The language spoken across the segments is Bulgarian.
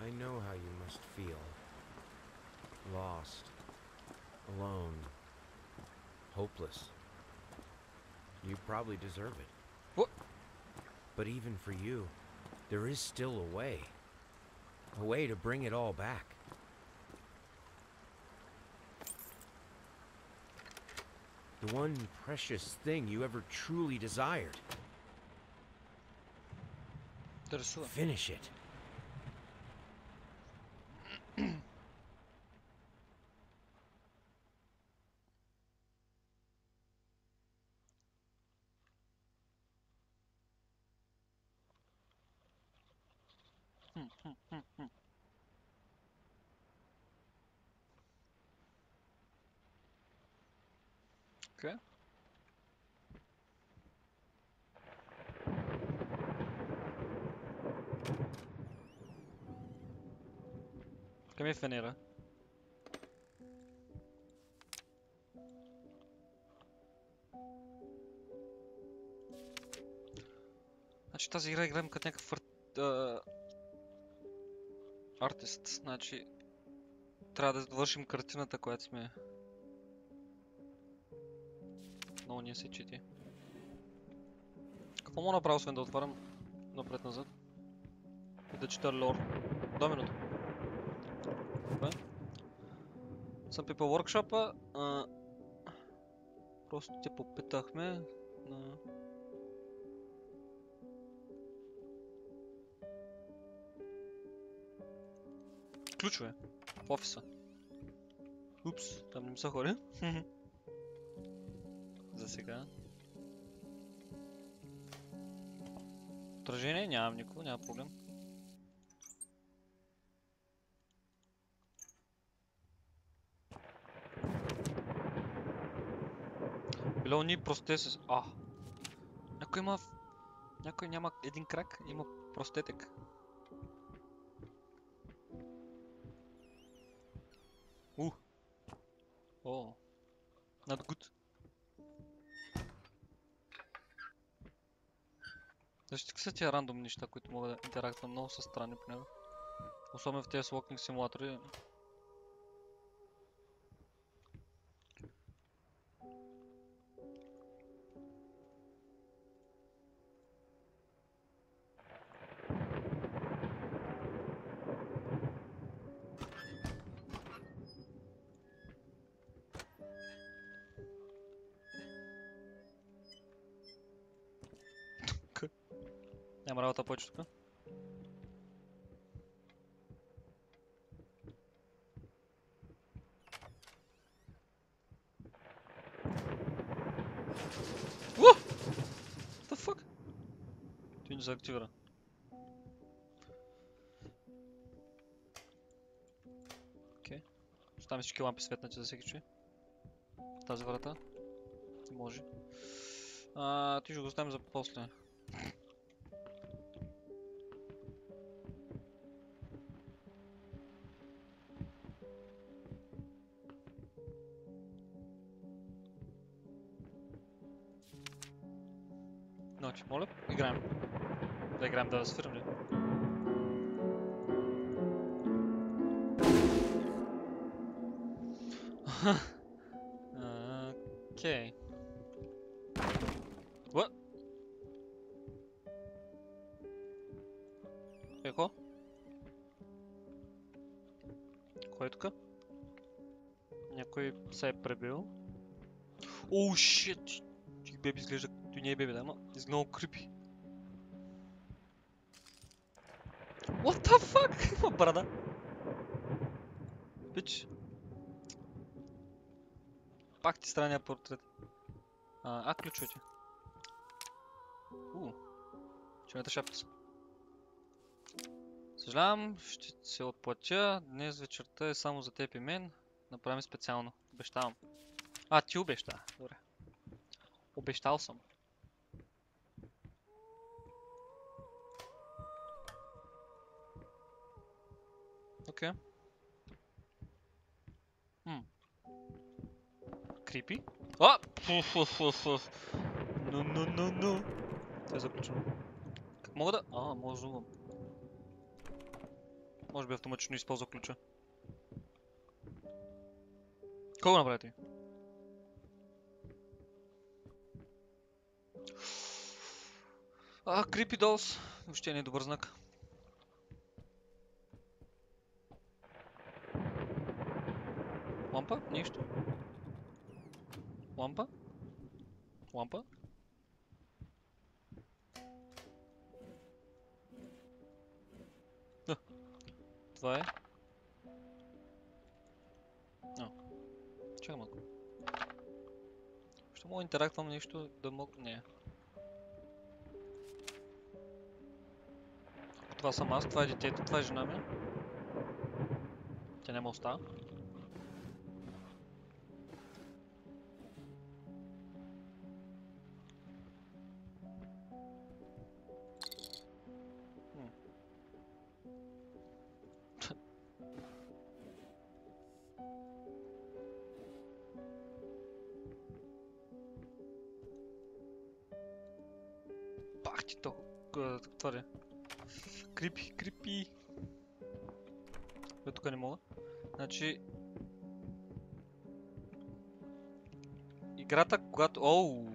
I know how you must feel. Lost. Alone. Hopeless. You probably deserve it. What? But even for you, there is still a way. A way to bring it all back. The one precious thing you ever truly desired. Интересува. Finish it. Окей. Къде ми е фенера? Значи тази игра играем като някакъв артист. Значи трябва да довършим картината, която сме... Много не се чети. Какво мога направя, освен да отварям напред-назад? И да чета лор. 2 минути. Добре. Съм пипал workshop-а. Просто те попитахме на... Ключове. В офиса. Упс, там не ми са хори. За сега. Отражение нямам никого, няма проблем. Below knee prosthesis. Някой има... Някой няма един крак, има простетик. О. Not good. Защо са тия рандом неща, които могат да интерактват много са странни по него. Особено в тези walking симулатори. Няма работа повече тук. What the fuck? Той не се активира. Окей. Оставаме всички лампи светнати за всеки чуй. Тази врата. Не може. Ти ще го оставим за после. Значи, моля, играем. Да играем да свирим ли? Окей. What? Какво? Кой е тук? Някой се е пребил. Оу, шит! Ти беби изглежда... Той не е беби, да, ама изглежда много крипи. What the fuck? Има брада. Бич. Пак ти странния портрет. Ключовете. Черната шапица. Съжалявам, ще се отплатя. Днес вечерта е само за теб и мен. Направим специално. Обещавам. Ти обеща. Добре. Обещал съм. Окей. Крипи. Но. Това е заключено. Как мога да... Може да зумвам. Може би автоматично използва ключа. Кой го направи ти? Creepy Dolls. Въобще не е добър знак. Лампа? Нищо. Лампа? Лампа? Това е. Чакай малко. Ще мога да интерактвам нещо да мога... Не. Това съм аз, това е детето, това е жена ми. Тя няма уста. Пах ти толкова... Това ли? Крипи. Тук не мога. Значи... Играта, когато... Оу!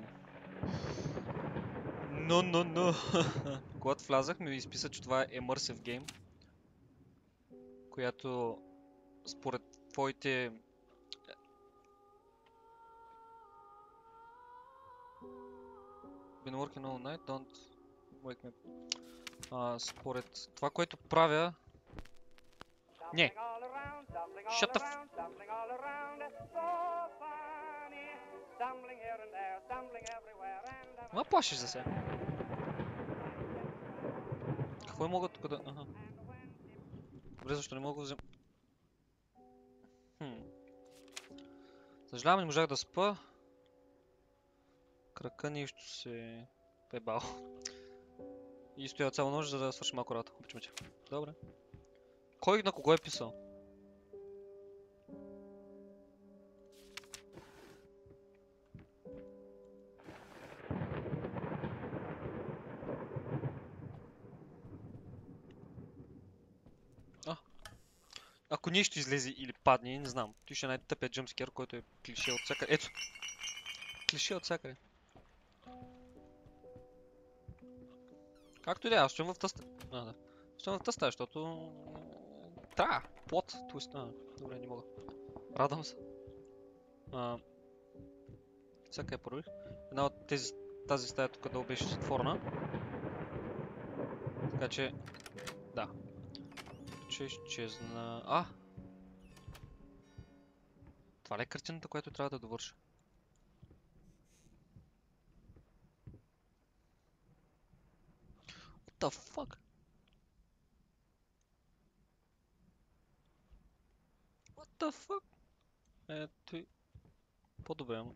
Но. Когато влязах ми изписа, че това е Immersive Game. Която... Според твоите... Been working all night, don't wake me. Според това, което правя... Не! Shut the f... Ма плашиш за сега. Какво мога тук да... Аха. Добре, защо не мога да взема... Съжалявам, не можах да спа. Крака нищо се... Пебал. И стоя цяла нощ, за да свърши малко работа. Обичаме те. Добре. Кой на кого е писал? Ако нещо излезе или падне, не знам. Той ще е най-тъпият джъмпскер, който е клише от всякъде. Ето! Клише от всякъде. Както и да е, аз стоям в тъста. Да. Стоям в тъста, защото... Трябва! Плот! Твист. Добре, не мога. Радвам се. Всяка я проверих. Една от тази стая тук долу беше затворена. Така че... Да. Че изчезна... Това ли е картината, която трябва да довърша? What the fuck? What the fuck? Ето... По-добре, ама.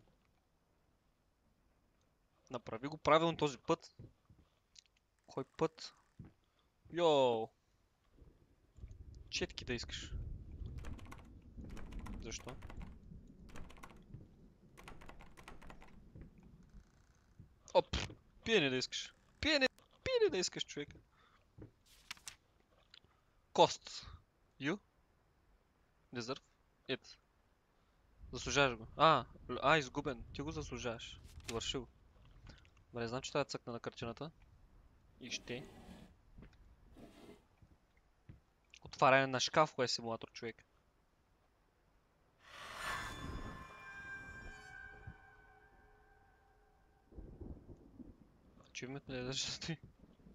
Направи го правилно този път. Кой път? Йоу! Четки да искаш. Защо? Оп! Пиене да искаш. Пиене да искаш, човек. Кост. You? Deserve? It. Заслужаваш го. Изгубен. Ти го заслужаваш. Довърши го. Добре, знам, че трябва да цъкна на картината. И ще. Отваряне на шкаф, кое е симулатор, човек. Achievement не да ще стои.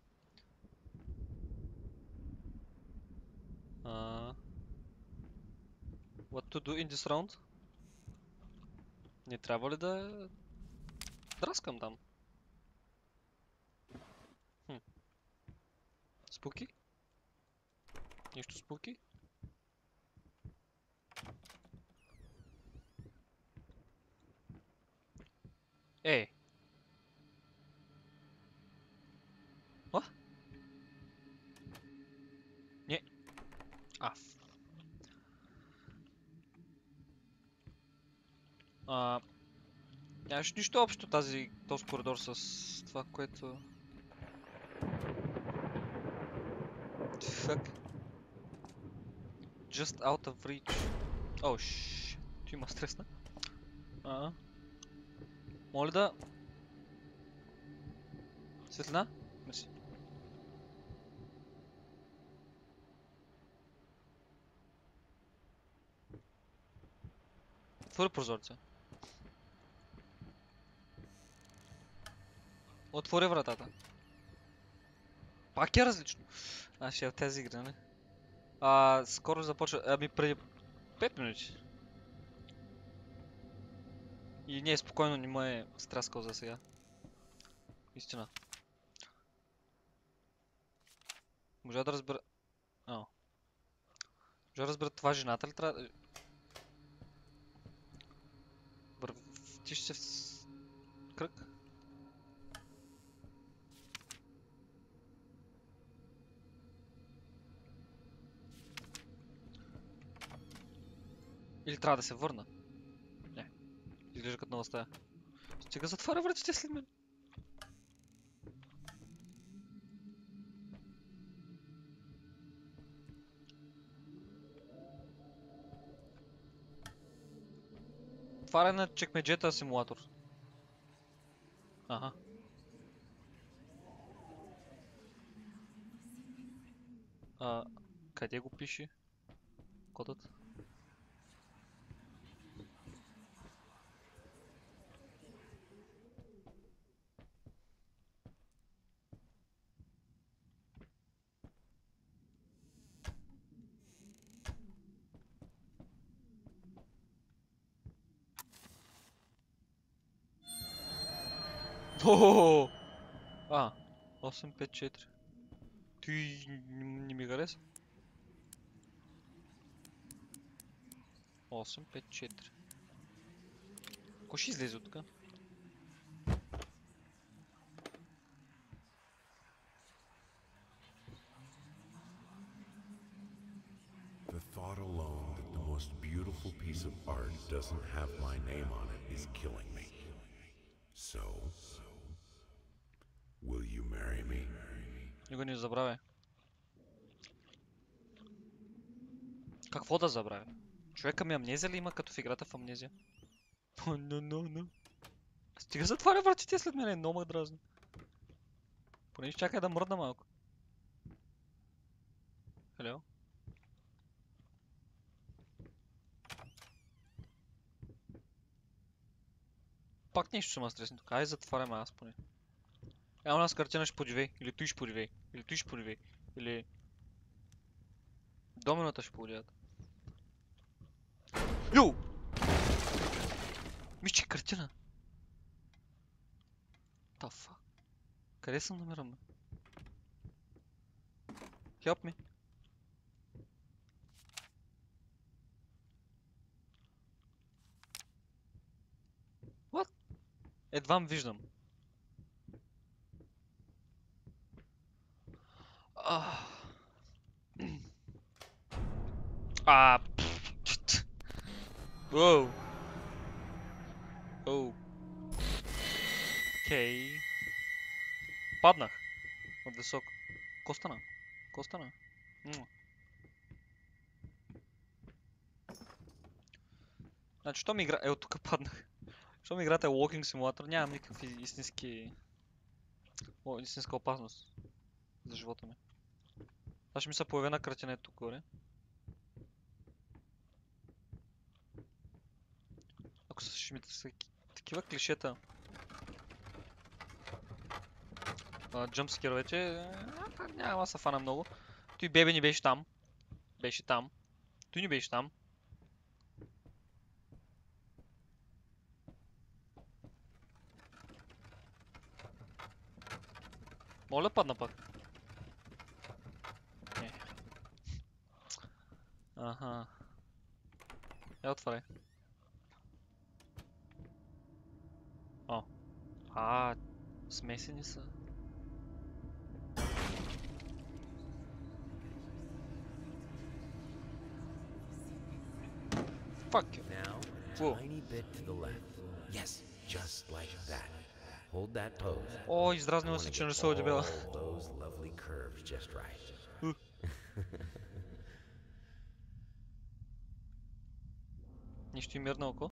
What to do in this round? Не трябва ли да... Драскам там? Спуки? Нищо спуки? What? Не. Нямаш нищо общо този коридор с това, което... Фак. Just out of reach. О, ти има стресна. Моля да... Светлина? Мерси. Отвори прозорца. Отвори вратата. Пак е различно. Ще е в тези игри, не? Скоро започва... Ами преди 5 минути. И не е спокойно, не ме е стряскал за сега. Истина. Можа да разбера... Можа да разбера това жената ли трябва... Въртиш се в кръг? Или трябва да се върна? Не. Изглежда като нова стая. Стига затваря вратите след мен. Отваря на чекмеджета симулатор. Аха. Къде го пише? Кодът? Ооо! 854. Ти не ми хареса? 854. Кой ще излезе от тук? The thought alone that the most beautiful piece of art doesn't have my name on it is killing me. So, will you marry me? Никой не забравя. Какво да забравя? Човека ми амнезия ли има като в играта в амнезия? No. Стига затваря вратите след мене, много ме дразни. Поне ще чакай да мръдна малко. Hello? Пак нещо ще ме стресне тук. Ай, затваряме аз поне. У нас картина ще подивей. Или той ще подивей. Или той ще подивей. Или... Домината ще подивят. Йоу! Мисля, че картина. The fuck? Къде съм намирам? Help me. What? Едвам виждам. Воу. Окей. Паднах. От високо. Костана. Значи, що ми игра... от тук паднах. Що ми играта е Walking Simulator, нямам никакви истински... истинска опасност за живота ми. Аз ще ми се появи една картина тук горе. Ако ще ми са такива клишета. Джъмпскер вече... няма да се фана много. Той бебе не беше там. Беше там. Той не беше там. Моля да падна пак. Не. Аха. Отваряй. Смесени са. Fuck you. Now, Whoa. tiny bit to the left. Yes, just like that. Hold that pose. О, издразнила се, че нарисува дебела. All those lovely curves just right. Нищо и мирна око.